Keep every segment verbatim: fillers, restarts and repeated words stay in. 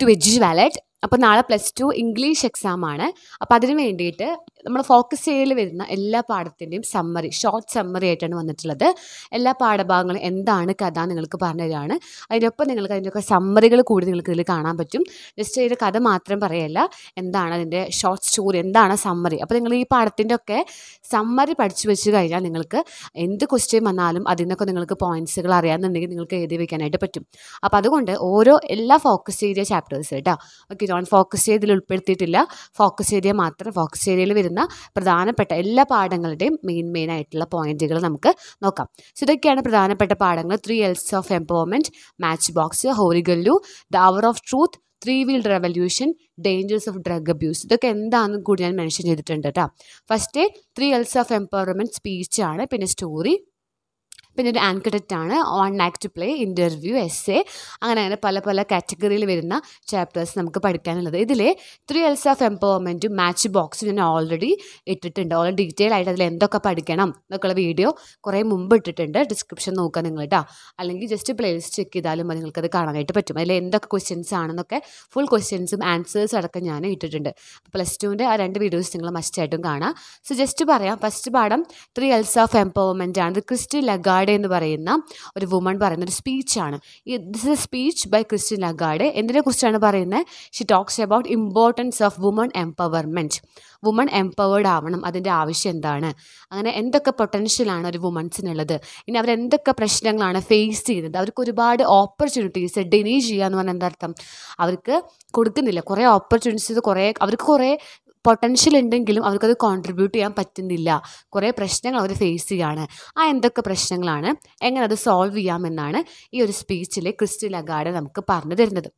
To edge wallet. അപ്പോൾ നാളെ plus two English exam ആണ്. അപ്പോൾ അതിന് വേണ്ടിയിട്ട് നമ്മൾ ഫോക്കസ് ചെയ്യൽ വരുന്ന എല്ലാ പാഠത്തിൻ്റെയും സമ്മറി, ഷോർട്ട് സമ്മറി ആയിട്ടാണ് വന്നിട്ടുള്ളത്. എല്ലാ പാഠഭാഗങ്ങളും എന്താണ് കഥ നിങ്ങൾക്ക് പറഞ്ഞു തരികയാണ്. അതിനൊപ്പം നിങ്ങൾക്ക് അതിൻ്റെയൊക്കെ സമ്മറികൾ കൂടി നിങ്ങൾക്ക് ഇതിൽ കാണാൻ പറ്റും. ജസ്റ്റ് അതിൻ്റെ കഥ മാത്രം പറയല്ല, എന്താണ് അതിൻ്റെ ഷോർട്ട് സ്റ്റോറി, എന്താണ് സമ്മറി. അപ്പോൾ നിങ്ങൾ ഈ പാഠത്തിൻ്റെ ഒക്കെ സമ്മറി പഠിച്ചു വെച്ച് കഴിഞ്ഞാൽ നിങ്ങൾക്ക് എന്ത് ക്വസ്റ്റ്യൻ വന്നാലും അതിൽ നിന്നൊക്കെ നിങ്ങൾക്ക് പോയിൻറ്റ്സുകൾ അറിയാമെന്നുണ്ടെങ്കിൽ നിങ്ങൾക്ക് എഴുതി വയ്ക്കാനായിട്ട് പറ്റും. അപ്പോൾ അതുകൊണ്ട് ഓരോ എല്ലാ ഫോക്കസ് ഏരിയ ചാപ്റ്റേഴ്സ് കേട്ടോ, ഓക്കെ, നോൺ ഫോക്കസ് ഏരിയയിൽ ഉൾപ്പെടുത്തിയിട്ടില്ല. ഫോക്കസ് ഏരിയ മാത്രം, ഫോക്കസ് ഏരിയയിൽ വരുന്ന പ്രധാനപ്പെട്ട എല്ലാ പാഠങ്ങളുടെയും മെയിൻ മെയിൻ ആയിട്ടുള്ള പോയിന്റുകൾ നമുക്ക് നോക്കാം. സോ ഇതൊക്കെയാണ് പ്രധാനപ്പെട്ട പാഠങ്ങൾ. Three Ls of empowerment, match box, Horegallu, the hour of truth, three wheel revolution, dangers of drug abuse. ഇതൊക്കെ എന്താണെന്ന് കൂടി ഞാൻ മെൻഷൻ ചെയ്തിട്ടുണ്ട് കേട്ടോ. First three Ls of empowerment സ്പീച്ചാണ്, പിന്നെ സ്റ്റോറി, പിന്നെ ഒരു ആൻകഡറ്റ് ആണ്, one act play, interview, essay, അങ്ങനെ അങ്ങനെ പല പല കാറ്റഗറിയിൽ വരുന്ന ചാപ്റ്റേഴ്സ് നമുക്ക് പഠിക്കാനുള്ളത്. ഇതിൽ ത്രീ എൽസ് ഓഫ് എംപവർമെൻറ്റും മാച്ച് ബോക്സും ഞാൻ ഓൾറെഡി ഇട്ടിട്ടുണ്ട്. ഓൾറെഡി ഡീറ്റെയിൽ ആയിട്ട് അതിൽ എന്തൊക്കെ പഠിക്കണം എന്നൊക്കെയുള്ള വീഡിയോ കുറേ മുമ്പ് ഇട്ടിട്ടുണ്ട്. ഡിസ്ക്രിപ്ഷൻ നോക്കുക നിങ്ങൾ കേട്ടോ, അല്ലെങ്കിൽ ജസ്റ്റ് പ്ലേലിസ്റ്റ് ചെക്ക് ചെയ്താലും മതി, നിങ്ങൾക്കത് കാണാനായിട്ട് പറ്റും. അതിൽ എന്തൊക്കെ ക്വസ്റ്റ്യൻസ് ആണെന്നൊക്കെ ഫുൾ ക്വസ്റ്റ്യൻസും ആൻസേഴ്സ് അടക്കം ഞാൻ ഇട്ടിട്ടുണ്ട്. പ്ലസ് ടുവിൻ്റെ ആ രണ്ട് വീഡിയോസ് നിങ്ങൾ മസ്റ്റായിട്ടും കാണാം. സോ ജസ്റ്റ് പറയാം, ഫസ്റ്റ് പാഠം ത്രീ എൽസ് ഓഫ് എംപവർമെൻറ്റ് ആണ്. ഇത് ക്രിസ്റ്റി ലഗാർഡെ എന്ന് പറയുന്ന ഒരു വുമൺ പറയുന്ന ഒരു സ്പീച്ചാണ്. This is a speech by Christine Lagarde. എന്തിനെ കുറിച്ചാണ് പറയുന്നത്? She talks about importance of woman empowerment. Woman empowered ആവണം, അതിൻ്റെ ആവശ്യം എന്താണ്, അങ്ങനെ എന്തൊക്കെ പൊട്ടൻഷ്യലാണ് ഒരു വുമൺസിനുള്ളത്, ഇനി അവരെന്തൊക്കെ പ്രശ്നങ്ങളാണ് ഫേസ് ചെയ്യുന്നത്, അവർക്ക് ഒരുപാട് ഓപ്പർച്യൂണിറ്റീസ് ഡിനൈ ചെയ്യുക എന്ന് പറഞ്ഞാൽ എന്താ അർത്ഥം? അവർക്ക് കൊടുക്കുന്നില്ല, കുറേ ഓപ്പർച്യൂണിറ്റീസ്, കുറേ അവർക്ക് കുറേ പൊട്ടൻഷ്യൽ ഉണ്ടെങ്കിലും അവർക്കത് കോൺട്രിബ്യൂട്ട് ചെയ്യാൻ പറ്റുന്നില്ല, കുറേ പ്രശ്നങ്ങൾ അവർ ഫേസ് ചെയ്യുകയാണ്. ആ എന്തൊക്കെ പ്രശ്നങ്ങളാണ്, എങ്ങനെ അത് സോൾവ് ചെയ്യാമെന്നാണ് ഈ ഒരു സ്പീച്ചിൽ ക്രിസ്റ്റി ലഗാർഡെ നമുക്ക് പറഞ്ഞു തരുന്നത്.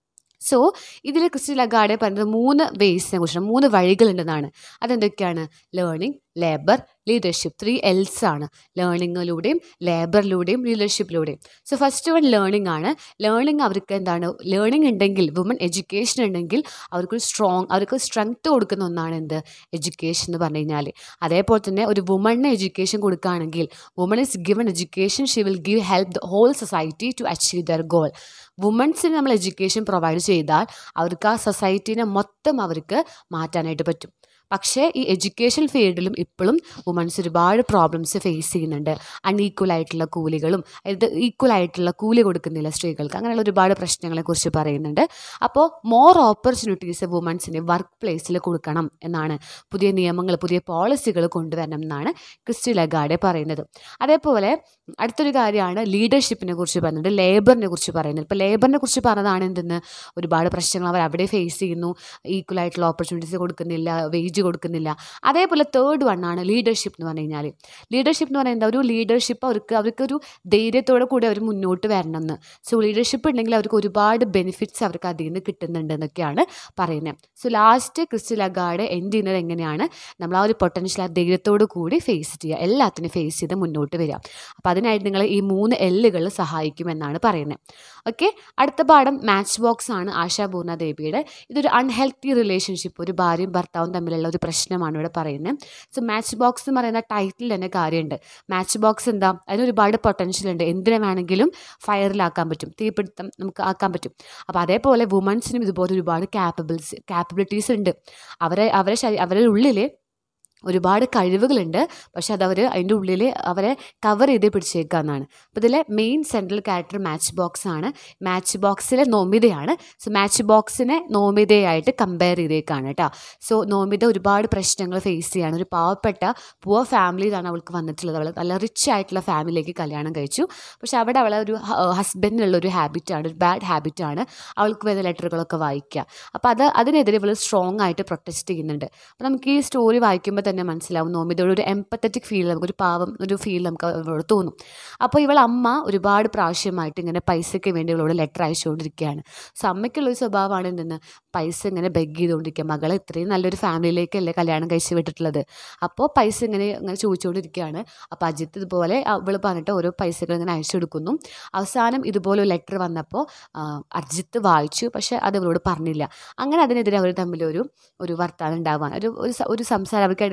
സോ ഇതിൽ ക്രിസ്റ്റി ലഗാർഡെ പറയുന്നത് മൂന്ന് വേസിനെ കുറിച്ചാണ്, മൂന്ന് വഴികളുണ്ടെന്നാണ്. അതെന്തൊക്കെയാണ്? Learning, labour, leadership. Three Ls ആണ്, ലേണിങ്ങിലൂടെയും ലേബറിലൂടെയും ലീഡർഷിപ്പിലൂടെയും. സോ ഫസ്റ്റ് വൺ ലേണിംഗ് ആണ്. ലേണിംഗ് അവർക്ക് എന്താണ്? ലേണിംഗ് ഉണ്ടെങ്കിൽ, വുമൺ എഡ്യൂക്കേഷൻ ഉണ്ടെങ്കിൽ അവർക്ക് സ്ട്രോങ്, അവർക്ക് സ്ട്രെങ്ത് കൊടുക്കുന്ന ഒന്നാണ് എന്ത്? എഡ്യൂക്കേഷൻ എന്ന് പറഞ്ഞു കഴിഞ്ഞാൽ. അതേപോലെ തന്നെ ഒരു വുമണിന് എഡ്യൂക്കേഷൻ കൊടുക്കുകയാണെങ്കിൽ, woman is given education, she will give help the whole society to achieve their goal. വുമൺസിന് നമ്മൾ എഡ്യൂക്കേഷൻ പ്രൊവൈഡ് ചെയ്താൽ അവർക്ക് ആ സൊസൈറ്റീനെ മൊത്തം അവർക്ക് മാറ്റാനായിട്ട് പറ്റും. പക്ഷേ ഈ എഡ്യൂക്കേഷൻ ഫീൽഡിലും ഇപ്പോഴും വുമൺസ് ഒരുപാട് പ്രോബ്ലംസ് ഫേസ് ചെയ്യുന്നുണ്ട്. അൺഈക്വൽ ആയിട്ടുള്ള കൂലികളും, അതായത് ഈക്വൽ ആയിട്ടുള്ള കൂലി കൊടുക്കുന്നില്ല സ്ത്രീകൾക്ക്, അങ്ങനെയുള്ള ഒരുപാട് പ്രശ്നങ്ങളെക്കുറിച്ച് പറയുന്നുണ്ട്. അപ്പോൾ മോർ ഓപ്പർച്യൂണിറ്റീസ് വുമൺസിന് വർക്ക് പ്ലേസിൽ കൊടുക്കണം എന്നാണ്, പുതിയ നിയമങ്ങൾ, പുതിയ പോളിസികൾ കൊണ്ടുവരണം എന്നാണ് ക്രിസ്റ്റി ലഗാർഡെ പറയുന്നത്. അതേപോലെ അടുത്തൊരു കാര്യമാണ് ലീഡർഷിപ്പിനെ കുറിച്ച് പറയുന്നത്, ലേബറിനെ കുറിച്ച് പറയുന്നത്. ഇപ്പോൾ ലേബറിനെ കുറിച്ച് പറഞ്ഞതാണ് എന്തെന്ന്? ഒരുപാട് പ്രശ്നങ്ങൾ അവർ അവിടെ ഫേസ് ചെയ്യുന്നു, ഈക്വൽ ആയിട്ടുള്ള ഓപ്പർച്യൂണിറ്റീസ് കൊടുക്കുന്നില്ല, വേജ് കൊടുക്കുന്നില്ല. അതേപോലെ തേർഡ് വൺ ആണ് ലീഡർഷിപ്പ് എന്ന് പറഞ്ഞു കഴിഞ്ഞാൽ. ലീഡർഷിപ്പ് എന്ന് പറയുന്നത് ഒരു ലീഡർഷിപ്പ് അവർക്ക് അവർക്കൊരു ധൈര്യത്തോടെ കൂടി അവർ മുന്നോട്ട് വരണം എന്ന്. സോ ലീഡർഷിപ്പ് ഉണ്ടെങ്കിൽ അവർക്ക് ഒരുപാട് ബെനിഫിറ്റ്സ് അവർക്ക് അതിൽ നിന്ന് കിട്ടുന്നുണ്ട് എന്നൊക്കെയാണ് പറയുന്നത്. So last Christine Lagarde end ചെയ്യുന്നത് എങ്ങനെയാണ്? നമ്മൾ ആ ഒരു പൊട്ടൻഷ്യൽ ആ ധൈര്യത്തോടു കൂടി ഫേസ് ചെയ്യുക, എല്ലാത്തിനും ഫേസ് ചെയ്ത് മുന്നോട്ട് വരിക. അപ്പോൾ അതിനായിട്ട് നിങ്ങൾ ഈ മൂന്ന് എല്ലുകൾ സഹായിക്കുമെന്നാണ് പറയുന്നത്. ഓക്കെ, അടുത്ത പാഠം മാച്ച് ബോക്സ് ആണ്, ആശാപൂർണ ദേവിയുടെ. ഇതൊരു അൺഹെൽത്തി റിലേഷൻഷിപ്പ്, ഒരു ഭാര്യയും ഭർത്താവും തമ്മിലുള്ള ഒരു പ്രശ്നമാണ് ഇവിടെ പറയുന്നത്. സോ മാച്ച് ബോക്സ് എന്ന് പറയുന്ന ടൈറ്റിൽ തന്നെ കാര്യമുണ്ട്. മാച്ച് ബോക്സ് എന്താ? അതിന് ഒരുപാട് പൊട്ടൻഷ്യൽ ഉണ്ട്, എന്തിനെ വേണമെങ്കിലും ഫയറിലാക്കാൻ പറ്റും, തീപിടുത്തം നമുക്ക് ആക്കാൻ പറ്റും. അപ്പോൾ അതേപോലെ വുമൺസിനും ഇതുപോലെ ഒരുപാട് ക്യാപ്പബിൾസ് ക്യാപ്പബിലിറ്റീസ് ഉണ്ട്. അവരെ അവരെ ശരീ അവരുടെ ഉള്ളിൽ ഒരുപാട് കഴിവുകളുണ്ട്, പക്ഷെ അതവർ അതിൻ്റെ ഉള്ളിൽ അവരെ കവർ ചെയ്ത് പിടിച്ചേക്കാന്നാണ്. അപ്പോൾ ഇതിലെ main central character match box ആണ്. മാച്ച് ബോക്സിലെ നോമിതയാണ്. സോ മാച്ച് ബോക്സിനെ നോമിതയായിട്ട് കമ്പയർ ചെയ്തേക്കാണ് കേട്ടോ. സോ നോമിത ഒരുപാട് പ്രശ്നങ്ങൾ ഫേസ് ചെയ്യാണ്. ഒരു പാവപ്പെട്ട പുവർ ഫാമിലിയിലാണ് അവൾക്ക് വന്നിട്ടുള്ളത്. അവൾ നല്ല റിച്ച് ആയിട്ടുള്ള ഫാമിലിയിലേക്ക് കല്യാണം കഴിച്ചു. പക്ഷെ അവിടെ അവളെ ഒരു ഹസ്ബൻഡിനുള്ള ഒരു ഹാബിറ്റാണ്, ഒരു ബാഡ് ഹാബിറ്റാണ് അവൾക്ക് വരുന്ന ലെറ്ററുകളൊക്കെ വായിക്കുക. അപ്പോൾ അത് അതിനെതിരെ ഇവൾ സ്ട്രോങ് ആയിട്ട് പ്രൊട്ടസ്റ്റ് ചെയ്യുന്നുണ്ട്. അപ്പോൾ നമുക്ക് ഈ സ്റ്റോറി വായിക്കുമ്പോൾ തന്നെ മനസ്സിലാവും നോമിതയോട് ഒരു എംപത്തറ്റിക് ഫീൽ, നമുക്കൊരു പാവം ഒരു ഫീൽ നമുക്ക് അവളോട് തോന്നും. അപ്പോൾ ഇവൾ അമ്മ ഒരുപാട് പ്രാവശ്യമായിട്ട് ഇങ്ങനെ പൈസയ്ക്ക് വേണ്ടി ഇവളോട് ലെറ്റർ അയച്ചുകൊണ്ടിരിക്കുകയാണ്. സോ അമ്മയ്ക്കുള്ളൊരു സ്വഭാവമാണ് എന്തെന്ന്? പൈസ ഇങ്ങനെ ബെഗ് ചെയ്തുകൊണ്ടിരിക്കുക. മകളെ ഇത്രയും നല്ലൊരു ഫാമിലിയിലേക്കല്ലേ കല്യാണം കഴിച്ച് വിട്ടിട്ടുള്ളത്, അപ്പോൾ പൈസ ഇങ്ങനെ ഇങ്ങനെ ചോദിച്ചുകൊണ്ടിരിക്കുകയാണ്. അപ്പോൾ അജിത്ത് ഇതുപോലെ ഇവൾ പറഞ്ഞിട്ട് ഓരോ പൈസകൾ ഇങ്ങനെ അയച്ചു കൊടുക്കുന്നു. അവസാനം ഇതുപോലെ ഒരു ലെറ്റർ വന്നപ്പോൾ അജിത്ത് വായിച്ചു, പക്ഷേ അത് ഇവളോട് പറഞ്ഞില്ല. അങ്ങനെ അതിനെതിരെ അവർ തമ്മിലൊരു ഒരു വർത്താനം ഉണ്ടാവാൻ, ഒരു ഒരു സംസാരം അവർക്കായിട്ട്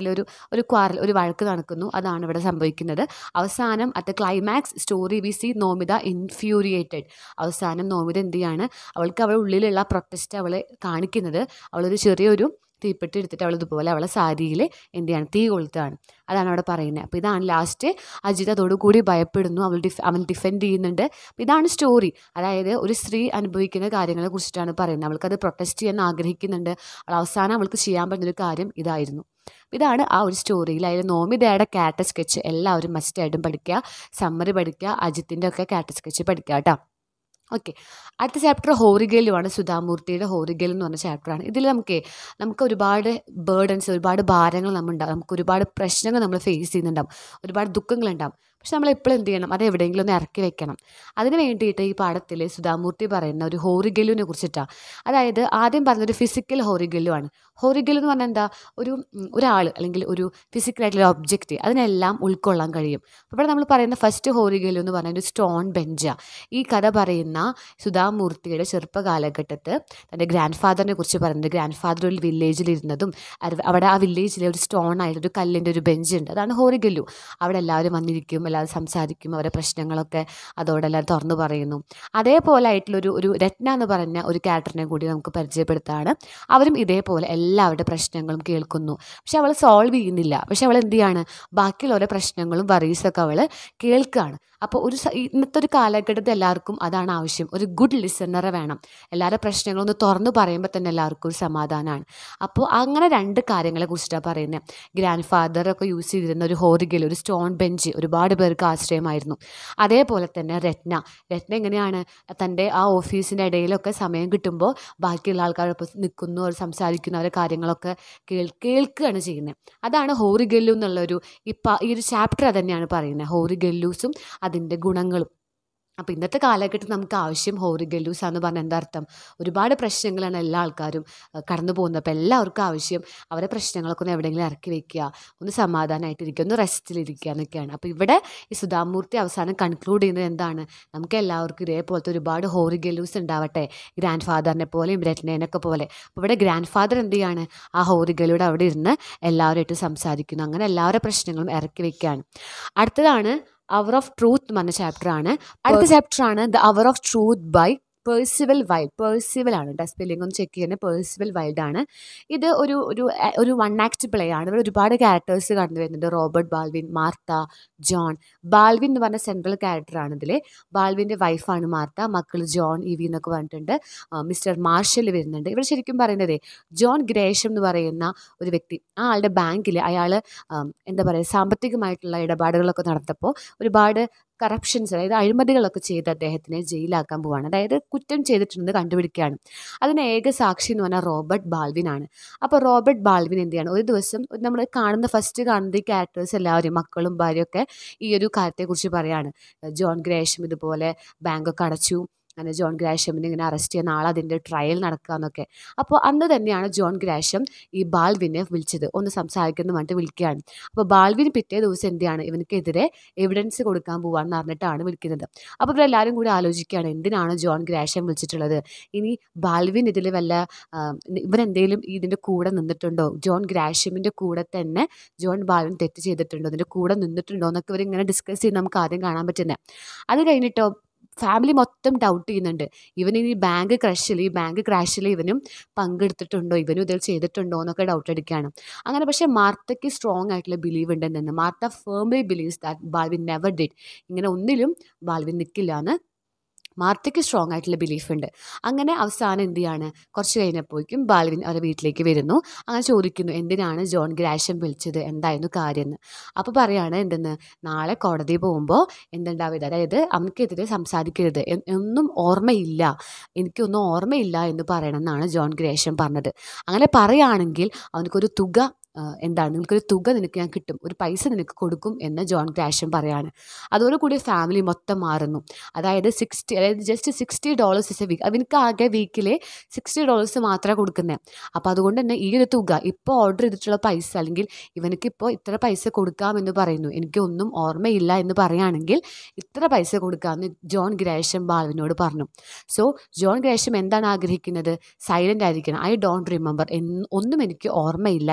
രണ്ടുപേരിൽ ഒരു ഒരു ക്വാറൽ ഒരു വഴക്ക് നടക്കുന്നു. അതാണ് ഇവിടെ സംഭവിക്കുന്നത്. അവസാനം at the climax story we see Nomita infuriated. അവസാനം നോമിത എന്ത് ചെയ്യാണ്, അവൾക്ക് അവളുടെ ഉള്ളിലുള്ള പ്രൊട്ടസ്റ്റ് അവളെ കാണിക്കുന്നത് അവളൊരു ചെറിയൊരു തീപ്പെട്ടി എടുത്തിട്ട് അവൾ ഇതുപോലെ അവളെ സാരിയിൽ എന്ത് ചെയ്യാണ്, തീ കൊളുത്താണ്. അതാണ് അവിടെ പറയുന്നത്. അപ്പോൾ ഇതാണ് ലാസ്റ്റ് അജിത് അതോടുകൂടി ഭയപ്പെടുന്നു, അവൾ ഡിഫ് അവൻ ഡിഫെൻഡ് ചെയ്യുന്നുണ്ട്. അപ്പോൾ ഇതാണ് സ്റ്റോറി. അതായത് ഒരു സ്ത്രീ അനുഭവിക്കുന്ന കാര്യങ്ങളെ കുറിച്ചിട്ടാണ് പറയുന്നത്. അവൾക്കത് പ്രൊട്ടസ്റ്റ് ചെയ്യാൻ ആഗ്രഹിക്കുന്നുണ്ട്. അവൾ അവസാനം അവൾക്ക് ചെയ്യാൻ പറ്റുന്നൊരു കാര്യം ഇതായിരുന്നു. ഇതാണ് ആ ഒരു സ്റ്റോറിയിൽ. അതിൽ നോമിതയുടെ ക്യാരക്ടർ സ്കെച്ച് എല്ലാവരും മസ്റ്റായിട്ടും പഠിക്കുക, സമ്മറി പഠിക്കുക, അജിത്തിൻ്റെ ഒക്കെ ക്യാരക്ടർ സ്കെച്ച് പഠിക്കുക കേട്ടോ. ഓക്കെ, അടുത്ത ചാപ്റ്റർ ഹോറിഗേലു ആണ്. സുധാമൂർത്തിയുടെ ഹോറിഗേലു എന്ന് പറഞ്ഞ ചാപ്റ്ററാണ്. ഇതിൽ നമുക്ക് നമുക്ക് ഒരുപാട് ബേർഡൻസ്, ഒരുപാട് ഭാരങ്ങൾ നമ്മളുണ്ടാവും, നമുക്ക് ഒരുപാട് പ്രശ്നങ്ങൾ നമ്മൾ ഫേസ് ചെയ്യുന്നുണ്ടാവും, ഒരുപാട് ദുഃഖങ്ങളുണ്ടാവും. പക്ഷെ നമ്മൾ എപ്പോഴും എന്ത് ചെയ്യണം, അത് എവിടെയെങ്കിലും ഒന്ന് ഇറക്കി വെക്കണം. അതിന് വേണ്ടിയിട്ട് ഈ പാഠത്തിൽ സുധാമൂർത്തി പറയുന്ന ഒരു ഹോറിഗേലുവിനെ കുറിച്ചിട്ടാണ്. അതായത് ആദ്യം പറഞ്ഞൊരു ഫിസിക്കൽ ഹോറിഗേലു ആണ്. ഹോറിഗേലു എന്ന് പറഞ്ഞാൽ എന്താ, ഒരു ഒരാൾ അല്ലെങ്കിൽ ഒരു ഫിസിക്കലായിട്ടുള്ള ഒബ്ജക്റ്റ് അതിനെല്ലാം ഉൾക്കൊള്ളാൻ കഴിയും. അപ്പോൾ ഇവിടെ നമ്മൾ പറയുന്ന ഫസ്റ്റ് ഹോറിഗേലു എന്ന് പറഞ്ഞാൽ ഒരു സ്റ്റോൺ ബെഞ്ചാണ്. ഈ കഥ പറയുന്ന സുധാമൂർത്തിയുടെ ചെറുപ്പകാലഘട്ടത്ത് തൻ്റെ ഗ്രാൻഡ് ഫാദറിനെ കുറിച്ച് പറയുന്നത്. ഗ്രാൻഡ് ഫാദർ ഒരു വില്ലേജിലിരുന്നതും അവിടെ ആ വില്ലേജിലെ ഒരു സ്റ്റോൺ ആയിട്ട് ഒരു കല്ലിൻ്റെ ഒരു ബെഞ്ച് ഉണ്ട്, അതാണ് ഹോറിഗേലു. അവിടെ എല്ലാവരും വന്നിരിക്കും, എല്ലാവരും സംസാരിക്കും, അവരുടെ പ്രശ്നങ്ങളൊക്കെ അതോടെ എല്ലാവരും തുറന്നു പറയുന്നു. അതേപോലെ ആയിട്ടുള്ളൊരു ഒരു രത്ന എന്ന് പറഞ്ഞ ഒരു ക്യാരക്ടറിനെ കൂടി നമുക്ക് പരിചയപ്പെടുത്താണ്. അവരും ഇതേപോലെ എല്ലാവരുടെ പ്രശ്നങ്ങളും കേൾക്കുന്നു. പക്ഷെ അവൾ സോൾവ് ചെയ്യുന്നില്ല. പക്ഷെ അവൾ എന്ത് ചെയ്യാണ്, ബാക്കിയുള്ളവരുടെ പ്രശ്നങ്ങളും വറീസൊക്കെ അവൾ കേൾക്കുകയാണ്. അപ്പോൾ ഒരു ഇന്നത്തെ ഒരു കാലഘട്ടത്തിൽ എല്ലാവർക്കും അതാണ് ആവശ്യം, ഒരു ഗുഡ് ലിസണറെ വേണം. എല്ലാവരുടെ പ്രശ്നങ്ങളൊന്ന് തുറന്നു പറയുമ്പോൾ തന്നെ എല്ലാവർക്കും ഒരു സമാധാനമാണ്. അപ്പോൾ അങ്ങനെ രണ്ട് കാര്യങ്ങളെ കുറിച്ചിട്ടാണ് പറയുന്നത്. ഗ്രാൻഡ് ഫാദറൊക്കെ യൂസ് ചെയ്തിരുന്ന ഒരു ഹോറിഗേലു, ഒരു സ്റ്റോൺ ബെഞ്ച് ഒരുപാട് പേർക്ക് ആശ്രയമായിരുന്നു. അതേപോലെ തന്നെ രത്ന രത്ന എങ്ങനെയാണ് തൻ്റെ ആ ഓഫീസിൻ്റെ ഇടയിലൊക്കെ സമയം കിട്ടുമ്പോൾ ബാക്കിയുള്ള ആൾക്കാരൊപ്പം നിൽക്കുന്നു, അവർ സംസാരിക്കുന്നു, അവരുടെ കാര്യങ്ങളൊക്കെ കേൾ കേൾക്കുകയാണ് ചെയ്യുന്നത്. അതാണ് ഹോറിഗേലു എന്നുള്ളൊരു ഇപ്പം ഈ ഒരു ചാപ്റ്റർ തന്നെയാണ് പറയുന്നത്, ഹോറിഗേലൂസും അതിൻ്റെ ഗുണങ്ങളും. അപ്പോൾ ഇന്നത്തെ കാലഘട്ടത്തിൽ നമുക്ക് ആവശ്യം ഹോറിഗേലൂസ് എന്ന് പറഞ്ഞാൽ എന്താ അർത്ഥം, ഒരുപാട് പ്രശ്നങ്ങളാണ് എല്ലാ ആൾക്കാരും കടന്നു പോകുന്നത്. അപ്പോൾ എല്ലാവർക്കും ആവശ്യം അവരുടെ പ്രശ്നങ്ങളൊക്കെ ഒന്ന് എവിടെയെങ്കിലും ഇറക്കി വയ്ക്കുക, ഒന്ന് സമാധാനമായിട്ടിരിക്കുക, ഒന്ന് റെസ്റ്റിലിരിക്കുക എന്നൊക്കെയാണ്. അപ്പോൾ ഇവിടെ ഈ സുധാമൂർത്തി അവസാനം കൺക്ലൂഡ് ചെയ്യുന്നത് എന്താണ്, നമുക്ക് എല്ലാവർക്കും ഇതേപോലത്തെ ഒരുപാട് ഹോറിഗേലൂസ് ഉണ്ടാവട്ടെ, ഗ്രാൻഡ് ഫാദറിനെ പോലെയും രത്നേനൊക്കെ പോലെ. അപ്പോൾ ഇവിടെ ഗ്രാൻഡ് ഫാദർ എന്ത് ചെയ്യാണ്, ആ ഹോറിഗേലൂടെ അവിടെ ഇരുന്ന് എല്ലാവരുമായിട്ട് സംസാരിക്കുന്നു, അങ്ങനെ എല്ലാവരുടെ പ്രശ്നങ്ങളും ഇറക്കി വയ്ക്കുകയാണ്. അടുത്തതാണ് അവർ ഓഫ് ട്രൂത്ത് എന്ന് പറഞ്ഞ ചാപ്റ്ററാണ്. അടുത്ത ചാപ്റ്ററാണ് the hour of truth by Percival Wilde. Percival ആണ് കേട്ടോ, സ്പെല്ലിംഗ് ഒന്ന് ചെക്ക് ചെയ്യുന്നത്, പേഴ്സിവൽ വൈൽഡ് ആണ്. ഇത് ഒരു ഒരു ഒരു വൺ ആക്ട് പ്ലേ ആണ്. ഇവിടെ ഒരുപാട് ക്യാരക്ടേഴ്സ് കടന്നു വരുന്നുണ്ട്. Robert Baldwin, Martha, John. Baldwin എന്ന് പറഞ്ഞ സെൻട്രൽ ക്യാരക്ടറാണ് ഇതിൽ. ബാൾവിൻ്റെ വൈഫാണ് മാർത്ത, മക്കൾ ജോൺ, ഇവി എന്നൊക്കെ പറഞ്ഞിട്ടുണ്ട്. മിസ്റ്റർ മാർഷൽ വരുന്നുണ്ട്. ഇവിടെ ശരിക്കും പറയുന്നത് ജോൺ ഗ്രേഷം എന്ന് പറയുന്ന ഒരു വ്യക്തി, ആ ആളുടെ ബാങ്കിൽ അയാൾ എന്താ പറയുക സാമ്പത്തികമായിട്ടുള്ള ഇടപാടുകളൊക്കെ നടത്തപ്പോൾ ഒരുപാട് കറപ്ഷൻസ്, അതായത് അഴിമതികളൊക്കെ ചെയ്ത് അദ്ദേഹത്തിനെ ജയിലാക്കാൻ പോവാണ്. അതായത് കുറ്റം ചെയ്തിട്ടുണ്ടെന്ന് കണ്ടുപിടിക്കുകയാണ്. അതിന് ഏക സാക്ഷി എന്ന് പറഞ്ഞാൽ റോബർട്ട് ബാൾവിൻ ആണ്. അപ്പോൾ റോബർട്ട് ബാൾവിൻ എന്ത് ചെയ്യാണ്, ഒരു ദിവസം നമ്മൾ കാണുന്ന ഫസ്റ്റ് കാണുന്ന ഈ ക്യാരക്ടേഴ്സ് എല്ലാവരും മക്കളും ഭാര്യയൊക്കെ ഈ ഒരു കാര്യത്തെക്കുറിച്ച് പറയാണ്. ജോൺ ഗ്രേഷം ഇതുപോലെ ബാങ്കൊക്കെ അടച്ചു, അങ്ങനെ ജോൺ ഗ്രാഷമിനെ ഇങ്ങനെ അറസ്റ്റ് ചെയ്യുന്ന ആൾ, അതിൻ്റെ ട്രയൽ നടക്കുക എന്നൊക്കെ. അപ്പോൾ അന്ന് തന്നെയാണ് ജോൺ ഗ്രാഷം ഈ ബാൾവിനെ വിളിച്ചത്, ഒന്ന് സംസാരിക്കുന്നു പറഞ്ഞിട്ട് വിളിക്കുകയാണ്. അപ്പോൾ ബാൾവിന് പിറ്റേ ദിവസം എന്താണ് ഇവനക്കെതിരെ എവിഡൻസ് കൊടുക്കാൻ പോകാമെന്ന് പറഞ്ഞിട്ടാണ് വിളിക്കുന്നത്. അപ്പോൾ ഇവരെല്ലാവരും കൂടി ആലോചിക്കുകയാണ്, എന്തിനാണ് ജോൺ ഗ്രാഷം വിളിച്ചിട്ടുള്ളത്, ഇനി ബാൾവിൻ ഇതിൽ വല്ല ഇവരെന്തെങ്കിലും ഇതിൻ്റെ കൂടെ നിന്നിട്ടുണ്ടോ, ജോൺ ഗ്രാഷമിൻ്റെ കൂടെ തന്നെ ജോൺ ബാൾവിൻ തെറ്റ് ചെയ്തിട്ടുണ്ടോ, ഇതിൻ്റെ കൂടെ നിന്നിട്ടുണ്ടോ എന്നൊക്കെ ഇവരിങ്ങനെ ഡിസ്കസ് ചെയ്ത് നമുക്ക് ആദ്യം കാണാൻ പറ്റുന്നത്. അത് കഴിഞ്ഞിട്ടോ ഫാമിലി മൊത്തം ഡൗട്ട് ചെയ്യുന്നുണ്ട്, ഇവൻ ഈ ബാങ്ക് ക്രഷിൽ ഈ ബാങ്ക് ക്രാഷിൽ ഇവനും പങ്കെടുത്തിട്ടുണ്ടോ, ഇവനും ഇതിൽ ചെയ്തിട്ടുണ്ടോ എന്നൊക്കെ ഡൗട്ട് അടിക്കുകയാണ്. അങ്ങനെ പക്ഷേ മാർത്തയ്ക്ക് സ്ട്രോങ് ആയിട്ടുള്ള ബിലീവ് ഉണ്ടെന്ന്. Martha firmly believes that Baldwin never did, ഇങ്ങനെ ഒന്നിലും ബാൾവിൻ നിൽക്കില്ല എന്ന് മാർത്തയ്ക്ക് സ്ട്രോങ് ആയിട്ടുള്ള ബിലീഫ് ഉണ്ട്. അങ്ങനെ അവസാനം എന്ത് ചെയ്യാണ്, കുറച്ച് കഴിഞ്ഞപ്പോഴേക്കും ബാൾവിൻ അവരുടെ വീട്ടിലേക്ക് വരുന്നു. അങ്ങനെ ചോദിക്കുന്നു, എന്തിനാണ് ജോൺ ഗ്രാഷം വിളിച്ചത്, എന്തായിരുന്നു കാര്യം എന്ന്. അപ്പോൾ പറയാണ് എന്തെന്ന്, നാളെ കോടതി പോകുമ്പോൾ എന്തുണ്ടാവില്ല, അതായത് അവനക്കെതിരെ സംസാരിക്കരുത്, ഒന്നും ഓർമ്മയില്ല, എനിക്കൊന്നും ഓർമ്മയില്ല എന്ന് പറയണമെന്നാണ് ജോൺ ഗ്രാഷം പറഞ്ഞത്. അങ്ങനെ പറയുകയാണെങ്കിൽ അവനക്കൊരു തുക എന്താണ്, നിനക്കൊരു തുക നിനക്ക് ഞാൻ കിട്ടും, ഒരു പൈസ നിനക്ക് കൊടുക്കും എന്ന് ജോൺ ഗ്രാഷം പറയാണ്. അതോടുകൂടി ഫാമിലി മൊത്തം മാറുന്നു. അതായത് സിക്സ്റ്റി അതായത് just sixty dollars is a week, അവർക്ക് ആകെ വീക്കിൽ സിക്സ്റ്റി ഡോളേഴ്സ് മാത്രമേ കൊടുക്കുന്നത്. അപ്പോൾ അതുകൊണ്ട് തന്നെ ഈ ഒരു തുക ഇപ്പോൾ ഓർഡർ ചെയ്തിട്ടുള്ള പൈസ, അല്ലെങ്കിൽ ഇവനക്കിപ്പോൾ ഇത്ര പൈസ കൊടുക്കാമെന്ന് പറയുന്നു, എനിക്കൊന്നും ഓർമ്മയില്ല എന്ന് പറയുകയാണെങ്കിൽ ഇത്ര പൈസ കൊടുക്കാമെന്ന് ജോൺ ഗ്രാഷം ബാൾവിനോട് പറഞ്ഞു. സോ ജോൺ ഗ്രാഷം എന്താണ് ആഗ്രഹിക്കുന്നത്, സൈലൻ്റ് ആയിരിക്കണം, ഐ ഡോണ്ട് റിമെമ്പർ, ഒന്നും എനിക്ക് ഓർമ്മയില്ല എന്ന് പറയണം.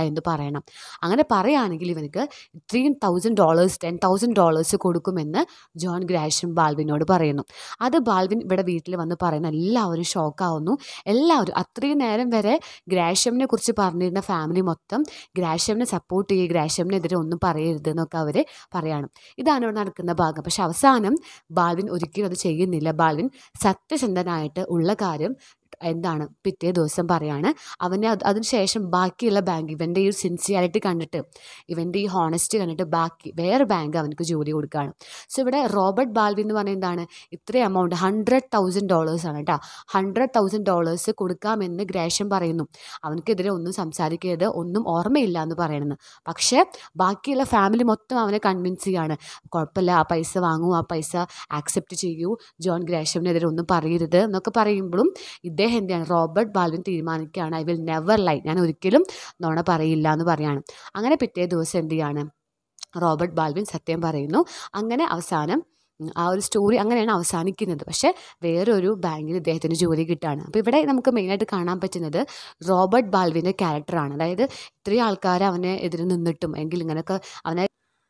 പറയണം. അങ്ങനെ പറയുകയാണെങ്കിൽ ഇവനക്ക് ഇത്രയും thousand dollars ten thousand dollars കൊടുക്കുമെന്ന് ജോൺ ഗ്രാഷ്യം ബാൾവിനോട് പറയുന്നു. അത് ബാൾവിൻ ഇവിടെ വീട്ടിൽ വന്ന് പറയുന്ന എല്ലാവരും ഷോക്കാവുന്നു. എല്ലാവരും അത്രയും നേരം വരെ ഗ്രാഷ്യമിനെ കുറിച്ച് പറഞ്ഞിരുന്ന ഫാമിലി മൊത്തം ഗ്രാഷ്യമിനെ സപ്പോർട്ട് ചെയ്യുക, ഗ്രാഷ്യമിനെതിരെ ഒന്നും പറയരുത് എന്നൊക്കെ അവർ പറയണം. ഇതാണ് ഇവിടെ നടക്കുന്ന ഭാഗം. പക്ഷെ അവസാനം ബാൾവിൻ ഒരിക്കലും അത് ചെയ്യുന്നില്ല. ബാൾവിൻ സത്യസന്ധനായിട്ട് ഉള്ള കാര്യം എന്താണ് പിറ്റേ ദിവസം പറയാണ്. അവന് അത് അതിനുശേഷം ബാക്കിയുള്ള ബാങ്ക് ഇവൻ്റെ ഈ സിൻസിയറിറ്റി കണ്ടിട്ട്, ഇവൻ്റെ ഈ ഹോണസ്റ്റി കണ്ടിട്ട് ബാക്കി വേറെ ബാങ്ക് അവനക്ക് ജോലി കൊടുക്കുകയാണ്. സോ ഇവിടെ റോബർട്ട് ബാൾവിൻ എന്ന് പറഞ്ഞാൽ എന്താണ്, ഇത്രയും എമൗണ്ട് ഹൺഡ്രഡ് തൗസൻഡ് ഡോളേഴ്സാണ് കേട്ടോ. ഹൺഡ്രഡ് തൗസൻഡ് ഡോളേഴ്സ് കൊടുക്കാമെന്ന് ഗ്രാഷ്യം പറയുന്നു. അവനക്കെതിരെ ഒന്നും സംസാരിക്കരുത്, ഒന്നും ഓർമ്മയില്ല എന്ന് പറയണമെന്ന്. പക്ഷേ ബാക്കിയുള്ള ഫാമിലി മൊത്തം അവനെ കൺവിൻസ് ചെയ്യാണ്. കുഴപ്പമില്ല, ആ പൈസ വാങ്ങൂ, ആ പൈസ ആക്സെപ്റ്റ് ചെയ്യൂ, ജോൺ ഗ്രാഷ്യമിനെതിരെ ഒന്നും പറയരുത് എന്നൊക്കെ പറയുമ്പോഴും ഇദ്ദേഹം എന്താണ്, റോബർട്ട് ബാൾവിൻ തീരുമാനിക്കുകയാണ് ഐ വിൽ നെവർ ലൈ, ഞാൻ ഒരിക്കലും നുണ പറയില്ല എന്ന് പറയാണ്. അങ്ങനെ പിറ്റേ ദിവസം എന്ത് ചെയ്യാണ്, റോബർട്ട് ബാൾവിൻ സത്യം പറയുന്നു. അങ്ങനെ അവസാനം ആ ഒരു സ്റ്റോറി അങ്ങനെയാണ് അവസാനിക്കുന്നത്. പക്ഷേ വേറൊരു ബാങ്കിൽ ഇദ്ദേഹത്തിന് ജോലി കിട്ടുകയാണ്. അപ്പോൾ ഇവിടെ നമുക്ക് മെയിനായിട്ട് കാണാൻ പറ്റുന്നത് റോബർട്ട് ബാൾവിൻ്റെ ക്യാരക്ടറാണ്. അതായത് ഇത്രയും ആൾക്കാർ അവനെ എതിരെ നിന്നിട്ടും എങ്കിൽ ഇങ്ങനെയൊക്കെ അവനെ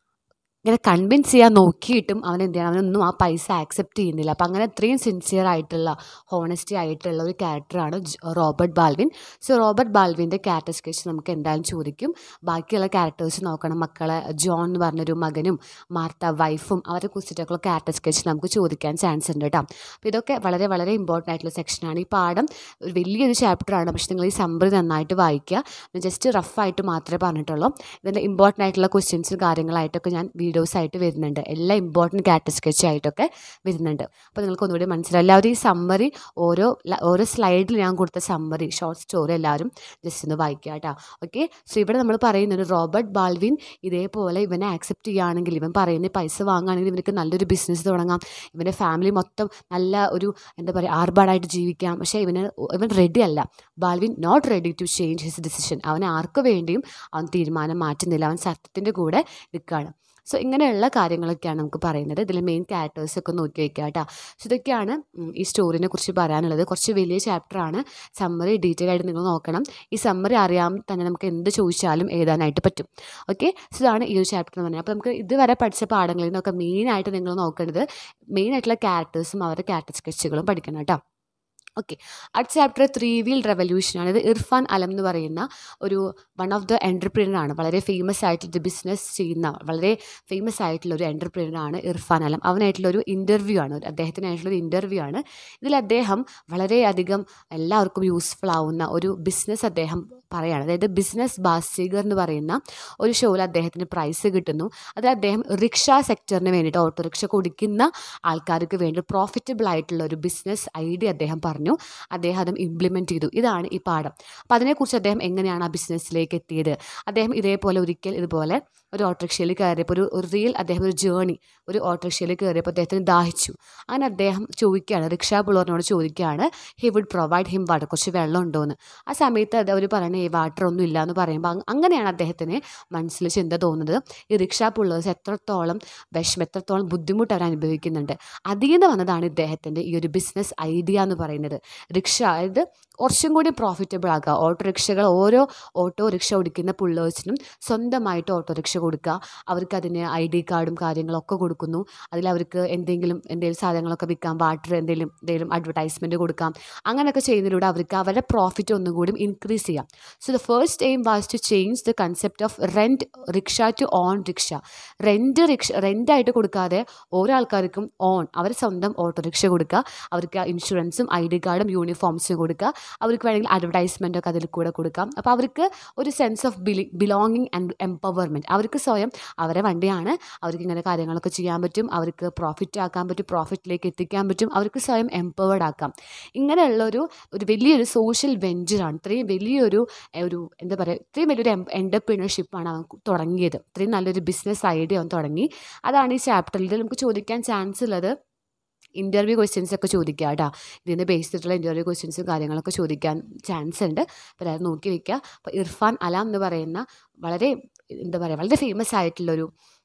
ഇങ്ങനെ കൺവിൻസ് ചെയ്യാൻ നോക്കിയിട്ടും അവൻ എന്ത് ചെയ്യണം, അവനൊന്നും ആ പൈസ ആക്സെപ്റ്റ് ചെയ്യുന്നില്ല. അപ്പം അങ്ങനെ അത്രയും സിൻസിയർ ആയിട്ടുള്ള ഹോണസ്റ്റി ആയിട്ടുള്ള ഒരു ക്യാരക്ടറാണ് റോബർട്ട് ബാൾവിൻ. സോ റോബർട്ട് ബാൾവിൻ്റെ ക്യാരക്ടർ സ്കെച്ച് നമുക്ക് എന്തായാലും ചോദിക്കും. ബാക്കിയുള്ള ക്യാരക്ടേഴ്സ് നോക്കണം. മക്കളെ ജോൺ എന്ന് പറഞ്ഞൊരു മകനും മാർത്ത വൈഫും അവരെ കുറിച്ചിട്ടൊക്കെയുള്ള ക്യാരക്ടർ സ്കെച്ച് നമുക്ക് ചോദിക്കാൻ ചാൻസ് ഉണ്ട് കേട്ടോ. അപ്പോൾ ഇതൊക്കെ വളരെ വളരെ ഇമ്പോർട്ടൻ്റ് ആയിട്ടുള്ള സെക്ഷനാണ്. ഈ പാഠം ഒരു വലിയൊരു ചാപ്റ്ററാണ്. പക്ഷേ നിങ്ങൾ ഈ സമ്മറി നന്നായിട്ട് വായിക്കുക. ജസ്റ്റ് റഫായിട്ട് മാത്രമേ പറഞ്ഞിട്ടുള്ളൂ. ഇതിൻ്റെ ഇമ്പോർട്ടൻ്റ് ആയിട്ടുള്ള ക്വസ്റ്റ്യൻസും കാര്യങ്ങളായിട്ടൊക്കെ ഞാൻ വീഡിയോസ് ആയിട്ട് വരുന്നുണ്ട്. എല്ലാ ഇമ്പോർട്ടൻറ്റ് ക്യാരക്ടർ സ്കെച്ച് ആയിട്ടൊക്കെ വരുന്നുണ്ട്. അപ്പോൾ നിങ്ങൾക്ക് ഒന്നുകൂടി മനസ്സിലാവും. എല്ലാവരും ഈ സമ്മറി ഓരോ ഓരോ സ്ലൈഡിൽ ഞാൻ കൊടുത്ത സമ്മറി ഷോർട്ട് സ്റ്റോറി എല്ലാവരും ജസ്റ്റ് ഒന്ന് വായിക്കുക കേട്ടോ. ഓക്കെ. സോ ഇവിടെ നമ്മൾ പറയുന്നത് റോബർട്ട് ബാൾവിൻ ഇതേപോലെ ഇവനെ ആക്സെപ്റ്റ് ചെയ്യുകയാണെങ്കിൽ, ഇവൻ പറയുന്ന പൈസ വാങ്ങുകയാണെങ്കിൽ ഇവനക്ക് നല്ലൊരു ബിസിനസ് തുടങ്ങാം, ഇവൻ്റെ ഫാമിലി മൊത്തം നല്ല ഒരു എന്താ പറയുക ആർഭാടായിട്ട് ജീവിക്കാം. പക്ഷേ ഇവന് ഇവൻ റെഡി അല്ല. Baldwin not ready to change his decision. അവൻ ആർക്ക് വേണ്ടിയും അവൻ തീരുമാനം മാറ്റുന്നില്ല. അവൻ സത്യത്തിൻ്റെ കൂടെ നിൽക്കുകയാണ്. സോ ഇങ്ങനെയുള്ള കാര്യങ്ങളൊക്കെയാണ് നമുക്ക് പറയുന്നത്. ഇതിൽ മെയിൻ ക്യാരക്ടേഴ്സൊക്കെ നോക്കി വയ്ക്കുക കേട്ടോ. സോ ഇതൊക്കെയാണ് ഈ സ്റ്റോറിനെ കുറിച്ച് പറയാനുള്ളത്. കുറച്ച് വലിയ ചാപ്റ്ററാണ്. സമ്മറി ഡീറ്റെയിൽ ആയിട്ട് നിങ്ങൾ നോക്കണം. ഈ സമ്മറി അറിയാമെങ്കിൽ തന്നെ നമുക്ക് എന്ത് ചോദിച്ചാലും എഴുതാനായിട്ട് പറ്റും. ഓക്കെ. സോ ഇതാണ് ഈ ഒരു ചാപ്റ്റർ എന്ന് പറഞ്ഞാൽ. അപ്പോൾ നമുക്ക് ഇതുവരെ പഠിച്ച പാഠങ്ങളിൽ നിന്നൊക്കെ മെയിനായിട്ട് നിങ്ങൾ നോക്കേണ്ടത് മെയിനായിട്ടുള്ള ക്യാരക്ടേഴ്സും അവരുടെ ക്യാരക്ടർ സ്കെച്ചുകളും പഠിക്കണം കേട്ടോ. ഓക്കെ. അടുത്ത ചാപ്റ്റർ ത്രീ വീൽ റെവല്യൂഷനാണ്. ഇത് ഇർഫാൻ അലം എന്ന് പറയുന്ന ഒരു വൺ ഓഫ് ദ എൻ്റർപ്രീനറാണ്. വളരെ ഫേമസ് ആയിട്ടുള്ള ബിസിനസ് ചെയ്യുന്ന വളരെ ഫേമസ് ആയിട്ടുള്ള ഒരു എൻ്റർപ്രീനറാണ് ഇർഫാൻ അലം. അവനായിട്ടുള്ളൊരു ഇൻ്റർവ്യൂ ആണ്, അദ്ദേഹത്തിനായിട്ടുള്ളൊരു ഇൻ്റർവ്യൂ ആണ്. ഇതിൽ അദ്ദേഹം വളരെയധികം എല്ലാവർക്കും യൂസ്ഫുൾ ആവുന്ന ഒരു ബിസിനസ് അദ്ദേഹം പറയുകയാണ്. അതായത് ബിസിനസ് ബാസിഗർ എന്ന് പറയുന്ന ഒരു ഷോയിൽ അദ്ദേഹത്തിന് പ്രൈസ് കിട്ടുന്നു. അത് അദ്ദേഹം റിക്ഷ സെക്ടറിന് വേണ്ടിയിട്ട് ഓട്ടോറിക്ഷ കൊടുക്കുന്ന ആൾക്കാർക്ക് വേണ്ടി പ്രോഫിറ്റബിൾ ആയിട്ടുള്ള ഒരു ബിസിനസ് ഐഡിയ അദ്ദേഹം പറഞ്ഞു. അദ്ദേഹം അതും ഇംപ്ലിമെൻറ്റ് ചെയ്തു. ഇതാണ് ഈ പാഠം. അപ്പോൾ അതിനെക്കുറിച്ച് അദ്ദേഹം എങ്ങനെയാണ് ആ ബിസിനസ്സിലേക്ക് എത്തിയത്, അദ്ദേഹം ഇതേപോലെ ഒരിക്കൽ ഇതുപോലെ ഒരു ഓട്ടോറിക്ഷയിൽ കയറിയപ്പോൾ ഒരു ഒരു റിയൽ അദ്ദേഹം ഒരു ജേണി ഒരു ഓട്ടോറിക്ഷയിൽ കയറിയപ്പോൾ അദ്ദേഹത്തിന് ദാഹിച്ചു. അങ്ങനെ അദ്ദേഹം ചോദിക്കുകയാണ്, റിക്ഷാ പുള്ളറിനോട് ചോദിക്കുകയാണ് he would provide him water, കുറച്ച് വെള്ളം ഉണ്ടോ എന്ന്. ആ സമയത്ത് അത് അവർ പറയണേ ഈ വാട്ടർ ഒന്നും ഇല്ല എന്ന് പറയുമ്പോൾ അങ്ങനെയാണ് അദ്ദേഹത്തിന് മനസ്സിൽ ചിന്ത തോന്നുന്നത്, ഈ റിക്ഷാ പുള്ളേഴ്സ് എത്രത്തോളം വിഷമം എത്രത്തോളം ബുദ്ധിമുട്ട് അവർ അനുഭവിക്കുന്നുണ്ട്. അതിൽ നിന്ന് വന്നതാണ് ഇദ്ദേഹത്തിൻ്റെ ഈ ഒരു ബിസിനസ് ഐഡിയ എന്ന് പറയുന്നത്. റിക്ഷ അതായത് കുറച്ചും കൂടി പ്രോഫിറ്റബിൾ ആക്കുക. ഓട്ടോറിക്ഷകൾ ഓരോ ഓട്ടോറിക്ഷ ഓടിക്കുന്ന പുള്ളേഴ്സിനും സ്വന്തമായിട്ട് ഓട്ടോറിക്ഷ കൊടുക്കുക. അവർക്ക് അതിന് ഐ ഡി കാർഡും കാര്യങ്ങളൊക്കെ കൊടുക്കുന്നു. അതിൽ അവർക്ക് എന്തെങ്കിലും എന്തെങ്കിലും സാധനങ്ങളൊക്കെ വിൽക്കാം, വാട്ടർ എന്തെങ്കിലും എന്തെങ്കിലും അഡ്വർടൈസ്മെൻറ്റ് കൊടുക്കാം. അങ്ങനെയൊക്കെ ചെയ്യുന്നതിലൂടെ അവർക്ക് അവരുടെ പ്രോഫിറ്റ് ഒന്നും കൂടി ഇൻക്രീസ് ചെയ്യാം. So the first aim was to change the concept of rent rickshaw to own rickshaw. Rent rickshaw റെൻ്റായിട്ട് കൊടുക്കാതെ ഓരോ ആൾക്കാർക്കും ഓൺ അവർ സ്വന്തം ഓട്ടോറിക്ഷ കൊടുക്കുക. അവർക്ക് ഇൻഷുറൻസും ഐ ഡി കാർഡും യൂണിഫോംസും കൊടുക്കുക. അവർക്ക് വേണമെങ്കിൽ അഡ്വർടൈസ്മെൻറ്റൊക്കെ അതിൽ കൂടെ കൊടുക്കാം. അപ്പോൾ അവർക്ക് ഒരു സെൻസ് ഓഫ് ബിലി ബിലോങ്ങിങ് ആൻഡ് എംപവർമെൻറ്റ്. അവർക്ക് സ്വയം അവരെ വണ്ടിയാണ്, അവർക്ക് ഇങ്ങനെ കാര്യങ്ങളൊക്കെ ചെയ്യാൻ പറ്റും, അവർക്ക് പ്രോഫിറ്റ് ആക്കാൻ പറ്റും, പ്രോഫിറ്റിലേക്ക് എത്തിക്കാൻ പറ്റും, അവർക്ക് സ്വയം എംപവേർഡ് ആക്കാം. ഇങ്ങനെയുള്ളൊരു ഒരു വലിയൊരു സോഷ്യൽ വെഞ്ചറാണ്. ഇത്രയും വലിയൊരു ഒരു എന്താ പറയുക ഇത്രയും വലിയൊരു എൻ്റർപ്രീനർഷിപ്പാണ് അവൻ തുടങ്ങിയത്. ഇത്രയും നല്ലൊരു ബിസിനസ് ഐഡിയ അവൻ തുടങ്ങി. അതാണ് ഈ ചാപ്റ്ററിൽ നമുക്ക് ചോദിക്കാൻ ചാൻസ് ഉള്ളത്. ഇൻ്റർവ്യൂ ക്വസ്റ്റ്യൻസ് ഒക്കെ ചോദിക്കുക കേട്ടോ. ഇതിൻ്റെ ബേസ് ചെയ്തിട്ടുള്ള ഇൻ്റർവ്യൂ ക്വസ്റ്റ്യൻസും കാര്യങ്ങളൊക്കെ ചോദിക്കാൻ ചാൻസ് ഉണ്ട്. അപ്പോൾ അത് നോക്കി വയ്ക്കുക. അപ്പോൾ ഇർഫാൻ അലാം എന്ന് പറയുന്ന വളരെ എന്താ പറയുക വളരെ ഫേമസ് ആയിട്ടുള്ളൊരു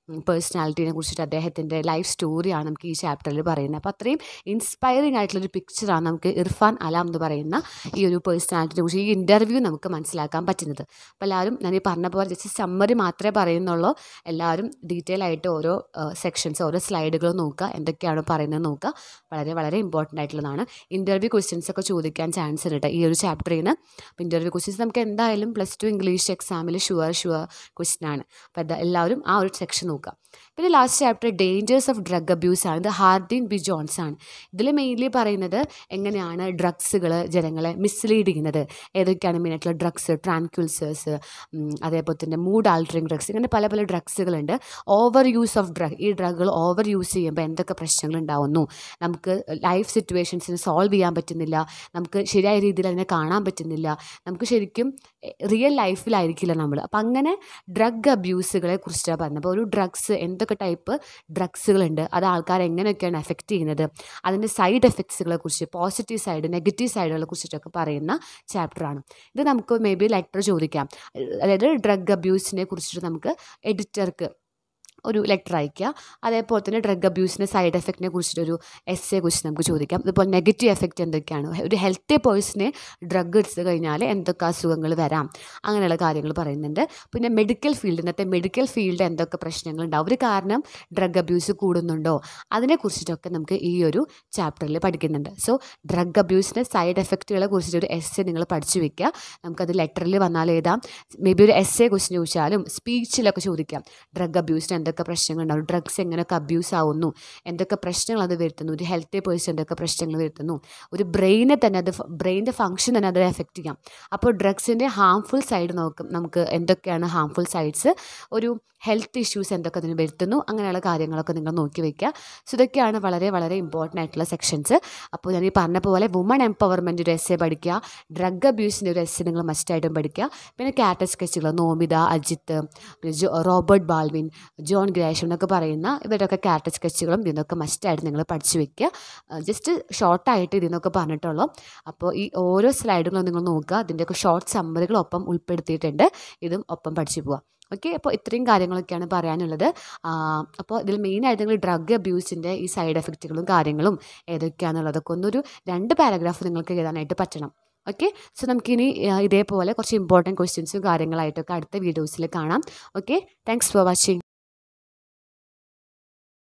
പേഴ്സണാലിറ്റീനെ കുറിച്ചിട്ട് അദ്ദേഹത്തിൻ്റെ ലൈഫ് സ്റ്റോറിയാണ് നമുക്ക് ഈ ചാപ്റ്ററിൽ പറയുന്നത്. അപ്പോൾ അത്രയും ഇൻസ്പയറിംഗ് ആയിട്ടുള്ളൊരു പിക്ചറാണ് നമുക്ക് ഇർഫാൻ അലാം എന്ന് പറയുന്ന ഈ ഒരു പേഴ്സണാലിറ്റിയെ കുറിച്ച് ഈ ഇൻ്റർവ്യൂ നമുക്ക് മനസ്സിലാക്കാൻ പറ്റുന്നത്. അപ്പോൾ എല്ലാവരും ഞാൻ ഈ പറഞ്ഞ പോലെ ജസ്റ്റ് സമ്മറി മാത്രമേ പറയുന്നുള്ളൂ. എല്ലാവരും ഡീറ്റെയിൽ ആയിട്ട് ഓരോ സെക്ഷൻസ് ഓരോ സ്ലൈഡുകൾ നോക്കുക, എന്തൊക്കെയാണ് പറയുന്നത് നോക്കുക. വളരെ വളരെ ഇമ്പോർട്ടൻ്റ് ആയിട്ടുള്ളതാണ്. ഇൻ്റർവ്യൂ ക്വസ്റ്റ്യൻസ് ഒക്കെ ചോദിക്കാൻ ചാൻസ് ഉണ്ട് ഈ ഒരു ചാപ്റ്ററിൽ നിന്ന്. അപ്പോൾ ഇൻ്റർവ്യൂ ക്വസ്റ്റ്യൻസ് നമുക്ക് എന്തായാലും പ്ലസ് ടു ഇംഗ്ലീഷ് എക്സാമിൽ ഷുവർ ഷുവർ ക്വസ്റ്റ്യൻ ആണ്. അപ്പോൾ അത് എല്ലാവരും ആ ഒരു സെക്ഷൻ നോക്കുക. പിന്നെ last chapter dangers of drug abuse ആണ്. ഇത് ഹാർഡിൻ ബി ജോൺസ് ആണ്. ഇതിൽ മെയിൻലി പറയുന്നത് എങ്ങനെയാണ് ഡ്രഗ്സുകൾ ജനങ്ങളെ മിസ്ലീഡ് ചെയ്യുന്നത്, ഏതൊക്കെയാണ് മെയിനായിട്ടുള്ള ഡ്രഗ്സ്, ട്രാൻക്വിൽസേഴ്സ്, അതേപോലെ തന്നെ മൂഡ് ആൾട്ടറിങ് ഡ്രഗ്സ്, ഇങ്ങനെ പല പല ഡ്രഗ്സുകളുണ്ട്. ഓവർ യൂസ് ഓഫ് ഡ്രഗ്, ഈ ഡ്രഗുകൾ ഓവർ യൂസ് ചെയ്യുമ്പോൾ എന്തൊക്കെ പ്രശ്നങ്ങൾ ഉണ്ടാവുന്നു, നമുക്ക് ലൈഫ് സിറ്റുവേഷൻസിന് സോൾവ് ചെയ്യാൻ പറ്റുന്നില്ല, നമുക്ക് ശരിയായ രീതിയിൽ അതിനെ കാണാൻ പറ്റുന്നില്ല, നമുക്ക് ശരിക്കും റിയൽ ലൈഫിലായിരിക്കില്ല നമ്മൾ. അപ്പം അങ്ങനെ ഡ്രഗ് അബ്യൂസുകളെ കുറിച്ചിട്ടാണ് പറഞ്ഞത്. അപ്പോൾ ഒരു ഡ്രഗ്സ് എന്തൊക്കെ ടൈപ്പ് ഡ്രഗ്സുകളുണ്ട്, അത് ആൾക്കാരെ എങ്ങനെയൊക്കെയാണ് എഫക്റ്റ് ചെയ്യുന്നത്, അതിൻ്റെ സൈഡ് എഫക്ട്സുകളെ കുറിച്ച്, പോസിറ്റീവ് സൈഡ് നെഗറ്റീവ് സൈഡുകളെ കുറിച്ചിട്ടൊക്കെ പറയുന്ന ചാപ്റ്ററാണ് ഇത്. നമുക്ക് മേ ബി ലെറ്റർ ചോദിക്കാം, അതായത് ഡ്രഗ് അബ്യൂസിനെ കുറിച്ചിട്ട് നമുക്ക് എഡിറ്റർക്ക് ഒരു ലെറ്റർ അയയ്ക്കുക. അതേപോലെ തന്നെ ഡ്രഗ് അബ്യൂസിൻ്റെ സൈഡ് എഫക്റ്റിനെ കുറിച്ചിട്ടൊരു എസ്സേ കുറിച്ച് നമുക്ക് ചോദിക്കാം. അതുപോലെ നെഗറ്റീവ് എഫക്റ്റ് എന്തൊക്കെയാണ്, ഒരു ഹെൽത്തി പേഴ്സണെ ഡ്രഗ് എടുത്ത് കഴിഞ്ഞാൽ എന്തൊക്കെ അസുഖങ്ങൾ വരാം, അങ്ങനെയുള്ള കാര്യങ്ങൾ പറയുന്നുണ്ട്. പിന്നെ മെഡിക്കൽ ഫീൽഡ്, ഇന്നത്തെ മെഡിക്കൽ ഫീൽഡ് എന്തൊക്കെ പ്രശ്നങ്ങളുണ്ടാവും, ഒരു കാരണം ഡ്രഗ് അബ്യൂസ് കൂടുന്നുണ്ടോ, അതിനെക്കുറിച്ചിട്ടൊക്കെ നമുക്ക് ഈ ഒരു ചാപ്റ്ററിൽ പഠിക്കുന്നുണ്ട്. സോ ഡ്രഗ് അബ്യൂസിൻ്റെ സൈഡ് എഫക്റ്റുകളെ കുറിച്ചിട്ടൊരു എസ്സേ നിങ്ങൾ പഠിച്ചു വെക്കുക. നമുക്കത് ലെറ്ററിൽ വന്നാൽ എഴുതാം. മേ ബി ഒരു എസ്സേ ക്വസ്റ്റ്യൻ ചോദിച്ചാലും സ്പീച്ചിലൊക്കെ ചോദിക്കാം, ഡ്രഗ് അബ്യൂസിന് എന്തൊക്കെ പ്രശ്നങ്ങളുണ്ടാവും, ഡ്രഗ്സ് എങ്ങനെയൊക്കെ അബ്യൂസ് ആവുന്നു, എന്തൊക്കെ പ്രശ്നങ്ങൾ അത് വരുത്തുന്നു, ഒരു ഹെൽത്തി പേഴ്സൺ എന്തൊക്കെ പ്രശ്നങ്ങൾ വരുത്തുന്നു, ഒരു ബ്രെയിനെ തന്നെ അത് ബ്രെയിൻ്റെ ഫംഗ്ഷൻ തന്നെ അത് എഫക്റ്റ് ചെയ്യാം. അപ്പോൾ ഡ്രഗ്സിൻ്റെ ഹാംഫുൾ സൈഡ് നോക്കും, നമുക്ക് എന്തൊക്കെയാണ് ഹാംഫുൾ സൈഡ്സ്, ഒരു ഹെൽത്ത് ഇഷ്യൂസ് എന്തൊക്കെ അതിന് വരുത്തുന്നു, അങ്ങനെയുള്ള കാര്യങ്ങളൊക്കെ നിങ്ങൾ നോക്കി വയ്ക്കുക. സോ ഇതൊക്കെയാണ് വളരെ വളരെ ഇമ്പോർട്ടൻ്റ് ആയിട്ടുള്ള സെക്ഷൻസ്. അപ്പോൾ ഞാൻ ഈ പറഞ്ഞ പോലെ വുമൺ എംപവർമെൻ്റ് ഒരു എസ്സേ പഠിക്കുക, ഡ്രഗ് അബ്യൂസിൻ്റെ ഒരു എസ്സേ നിങ്ങൾ മസ്റ്റായിട്ടും പഠിക്കുക. പിന്നെ ക്യാരക്ടർ സ്കെച്ചുകൾ നോമിത, അജിത്ത്, ജോ റോബർട്ട് ബാൾവിൻ, ജോൺ ഗ്രാഷം എന്നൊക്കെ പറയുന്ന ഇവരൊക്കെ ക്യാരക്ടർ സ്കെച്ചുകളും ഇതിനൊക്കെ മസ്റ്റായിട്ട് നിങ്ങൾ പഠിച്ചു വെക്കുക. ജസ്റ്റ് ഷോർട്ടായിട്ട് ഇതിനൊക്കെ പറഞ്ഞിട്ടുള്ളൂ. അപ്പോൾ ഈ ഓരോ സ്ലൈഡുകളും നിങ്ങൾ നോക്കുക, അതിൻ്റെയൊക്കെ ഷോർട്ട് സമ്മറികൾ ഒപ്പം ഉൾപ്പെടുത്തിയിട്ടുണ്ട്, ഇതും ഒപ്പം പഠിച്ചു പോവുക. ഓക്കെ, അപ്പോൾ ഇത്രയും കാര്യങ്ങളൊക്കെയാണ് പറയാനുള്ളത്. അപ്പോൾ ഇതിൽ മെയിനായിട്ട് നിങ്ങൾ ഡ്രഗ് അബ്യൂസിൻ്റെ ഈ സൈഡ് എഫക്റ്റുകളും കാര്യങ്ങളും ഏതൊക്കെയാണെന്നുള്ളതൊക്കെ ഒന്നൊരു രണ്ട് പാരഗ്രാഫ് നിങ്ങൾക്ക് എഴുതാനായിട്ട് പറ്റണം. ഓക്കെ, സോ നമുക്കിനി ഇതേപോലെ കുറച്ച് ഇമ്പോർട്ടൻറ്റ് ക്വസ്റ്റ്യൻസും കാര്യങ്ങളായിട്ടൊക്കെ അടുത്ത വീഡിയോസിൽ കാണാം. Okay, thanks for watching.